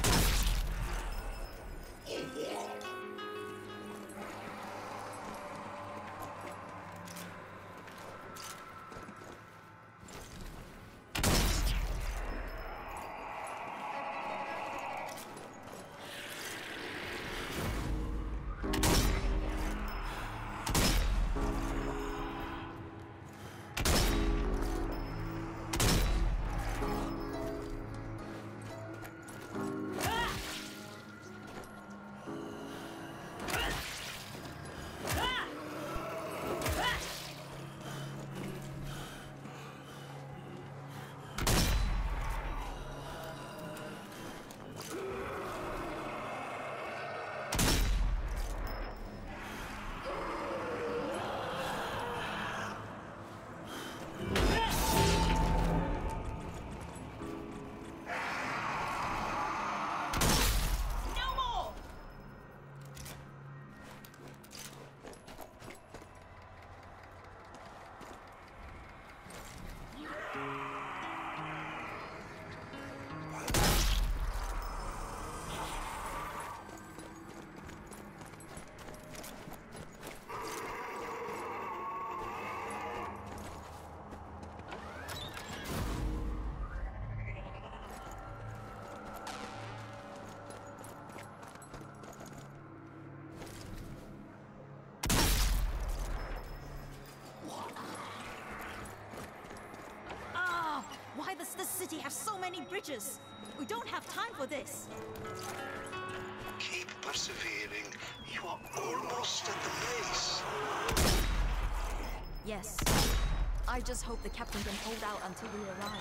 Why does this city have so many bridges? We don't have time for this. Keep persevering. You are almost at the base. Yes. I just hope the captain can hold out until we arrive.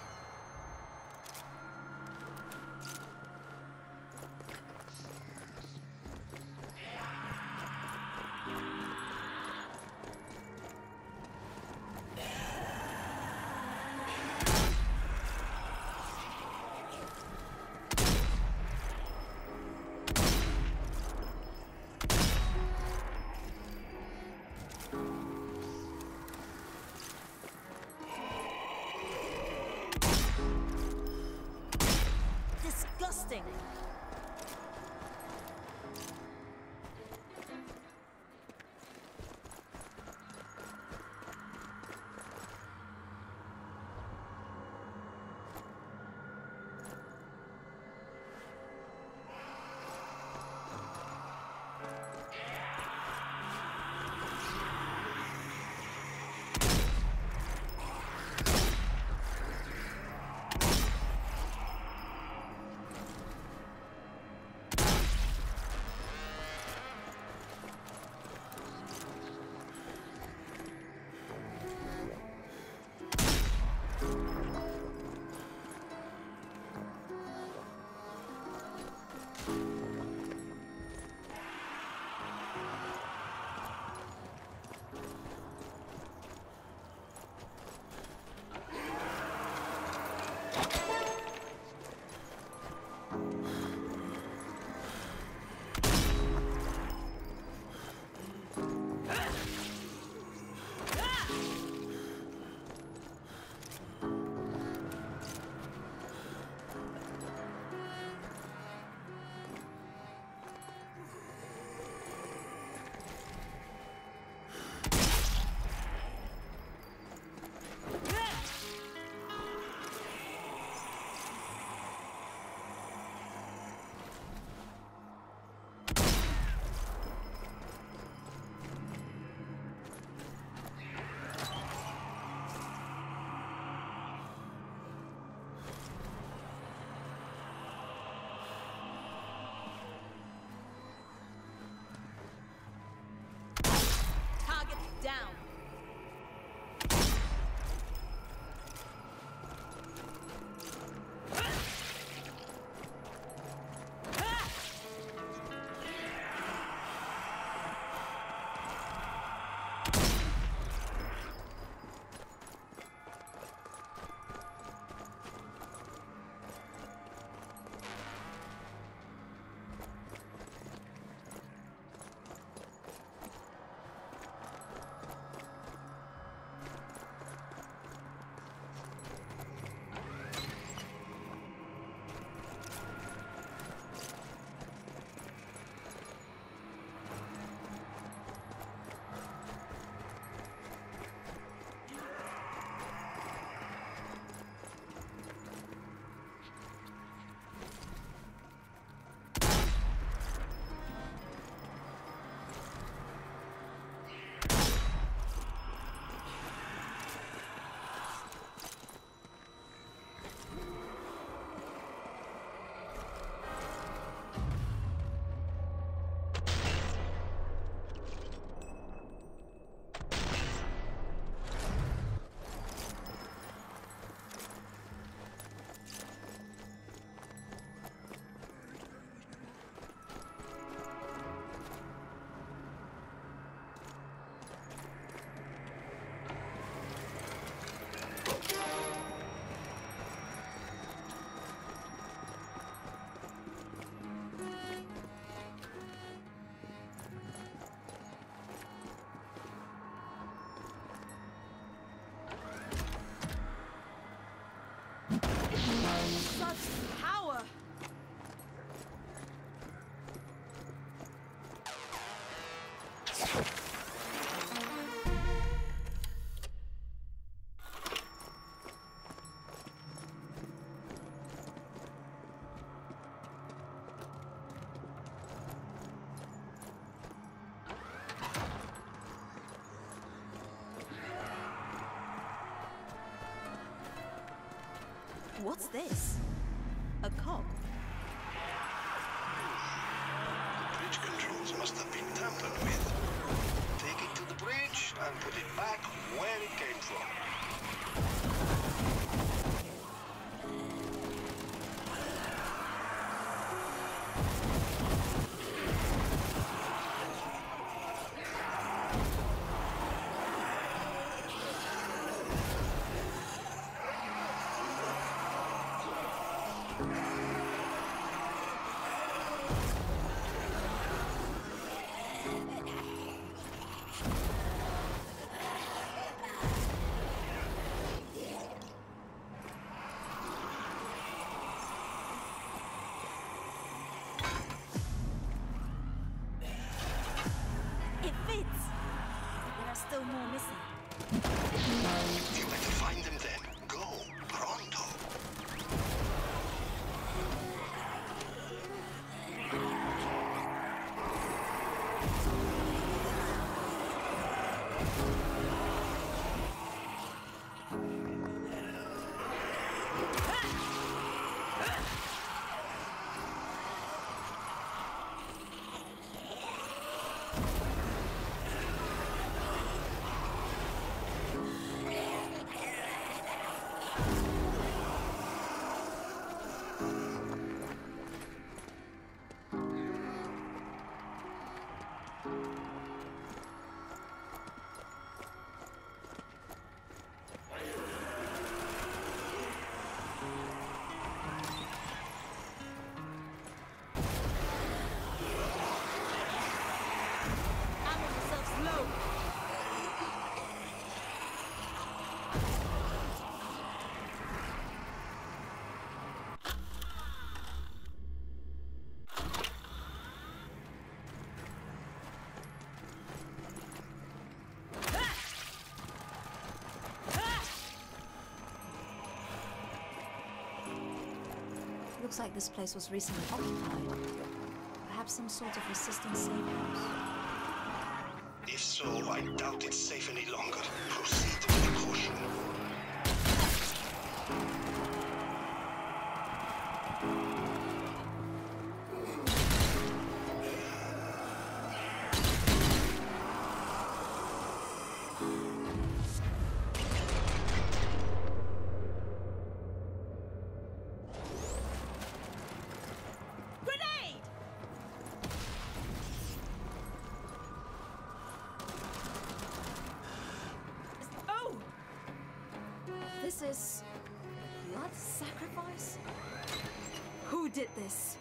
Disgusting! God's power! What's this? A cog? The bridge controls must have been tampered with. Take it to the bridge and put it back where it came from. It fits! But there are still more missing. You better find them then. Go, pronto. Ammo yourselves low! Looks like this place was recently occupied. Perhaps some sort of resistance safe house. If so, I doubt it's safe any longer. Proceed with caution. Grenade! Oh! This is blood sacrifice? Who did this?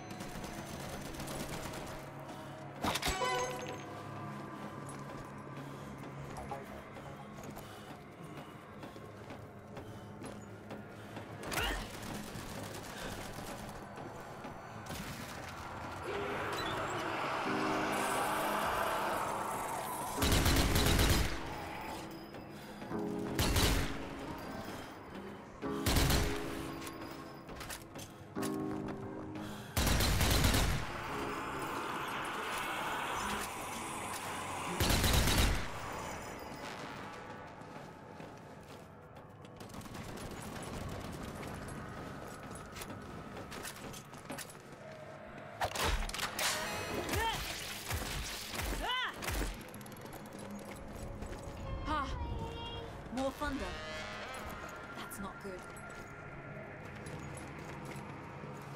More thunder. That's not good.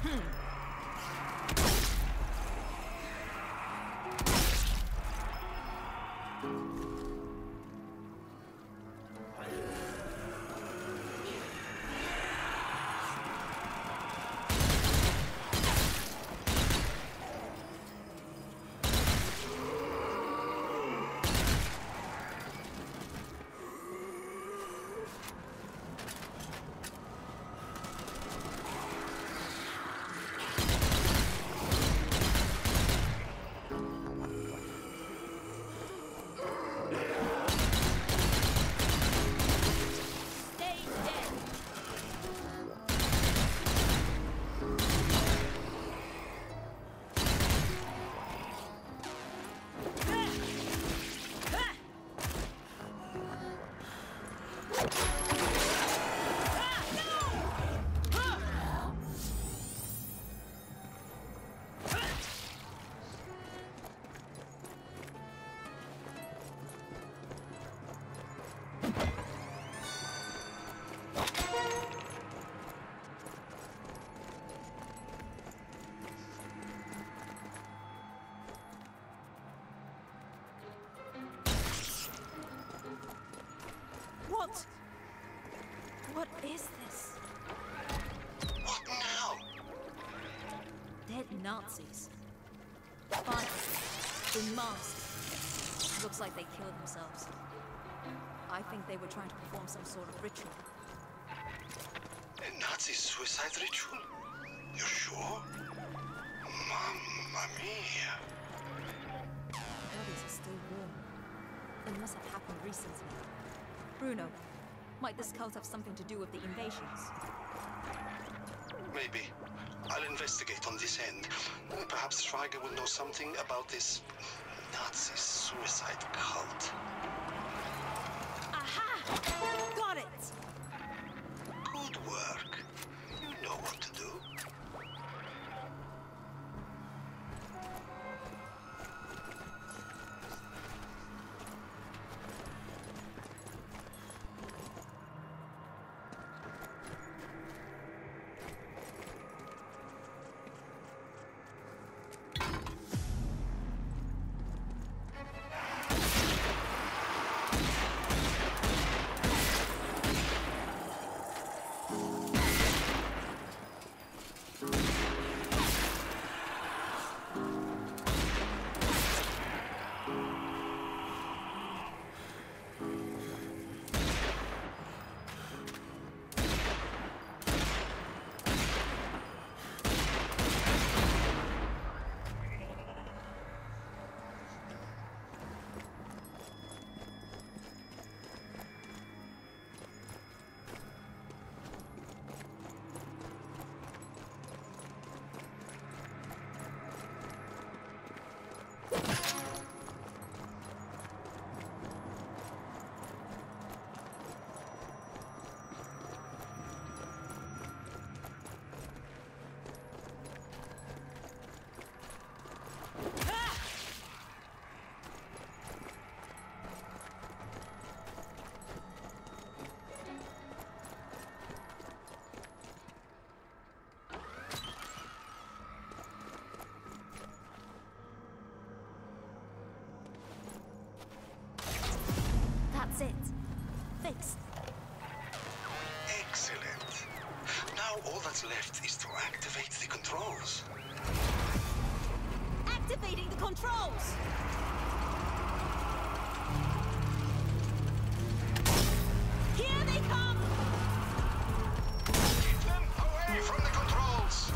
What is this? What now? Dead Nazis. Fine. In masks. Looks like they killed themselves. I think they were trying to perform some sort of ritual. A Nazi suicide ritual? You're sure? Mamma mia. Bodies are still warm. It must have happened recently. Bruno, might this cult have something to do with the invasions? Maybe. I'll investigate on this end. Perhaps Schweiger will know something about this Nazi suicide cult. Aha! Got it! Good work. You know what to do. That's it. Fixed. Excellent. Now all that's left is to activate the controls. Activating the controls! Here they come! Keep them away from the controls!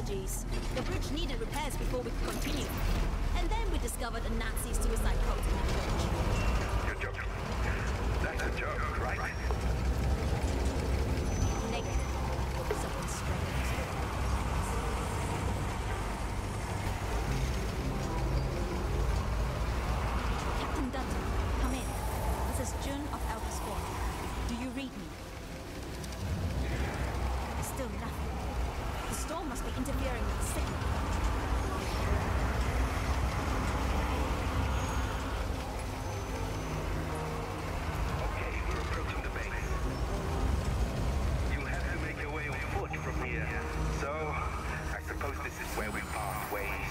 apologies. The bridge needed repairs before we could continue. And then we discovered a Nazi suicide cult in the church. You're joking. That's a joke, right? Negative. Something strange. Captain Dutton, come in. This is June of Alpha Squad. Do you read me? Still nothing. The storm must be interfering with the signal. Okay, we're approaching the base. You'll have to make your way on foot from here. So, I suppose this is where we part ways.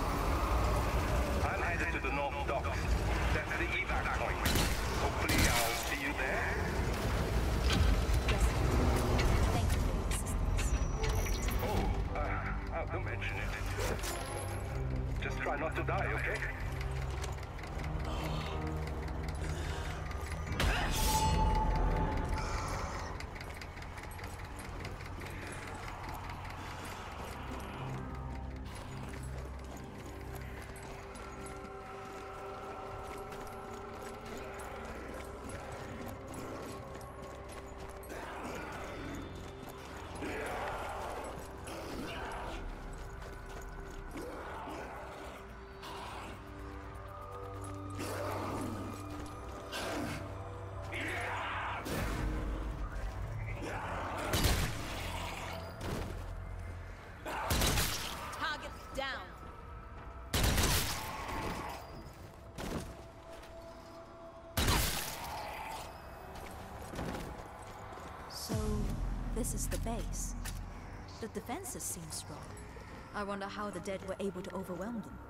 I'm headed to the North Docks. That's the evac point. Hopefully I'll see you there. Yes. Thank you for your assistance. Oh, don't mention it. Just try not to die, okay? Target down. So, this is the base. The defenses seem strong. I wonder how the dead were able to overwhelm them.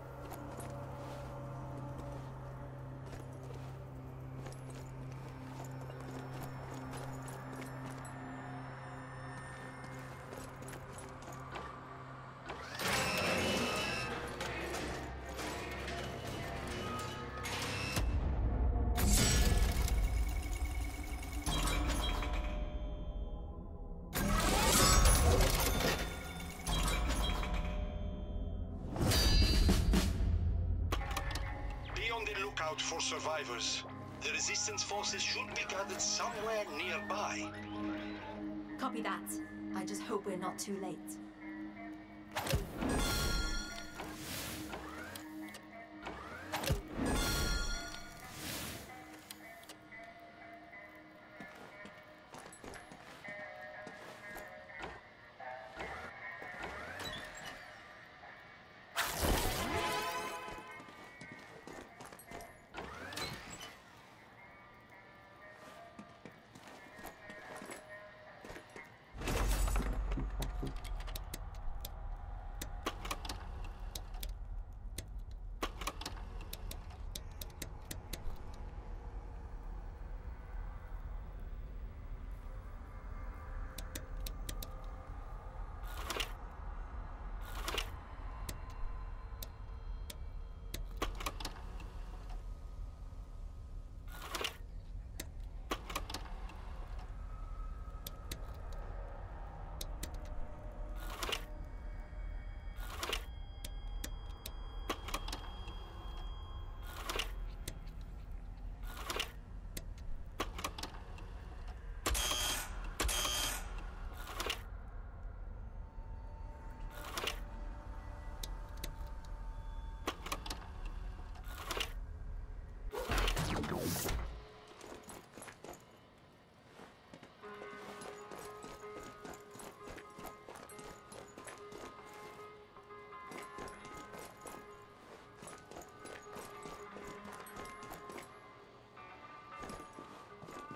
Be on the lookout for survivors. The resistance forces should be gathered somewhere nearby. Copy that. I just hope we're not too late.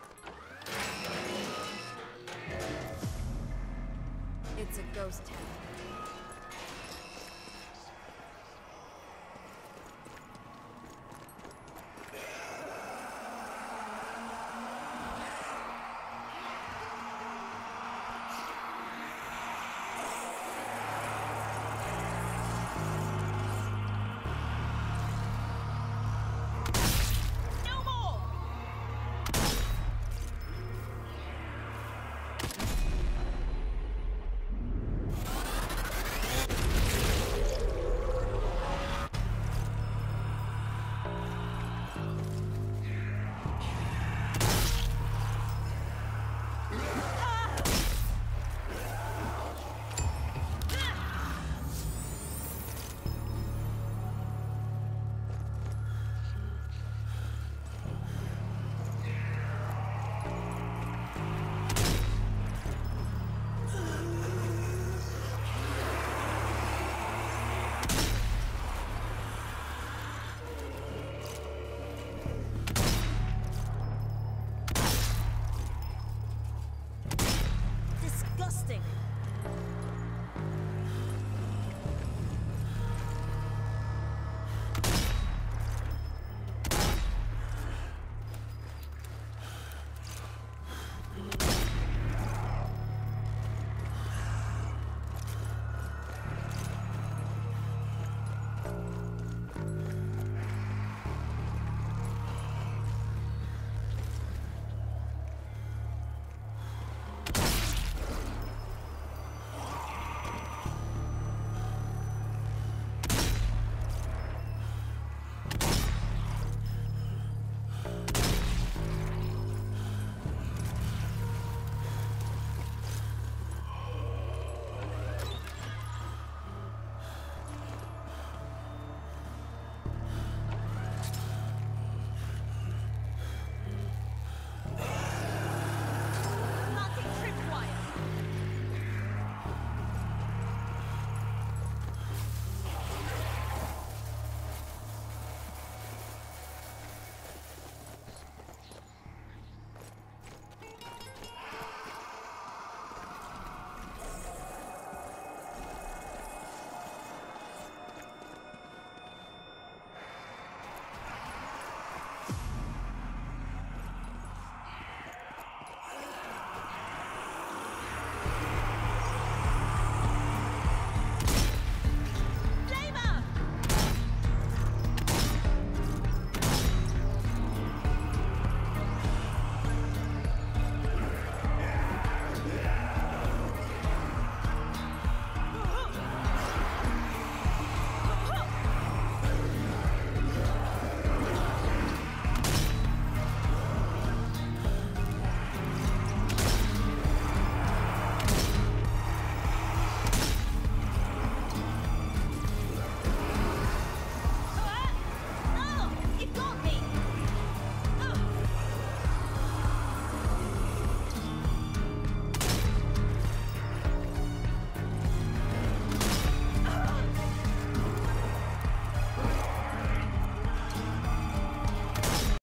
It's a ghost town.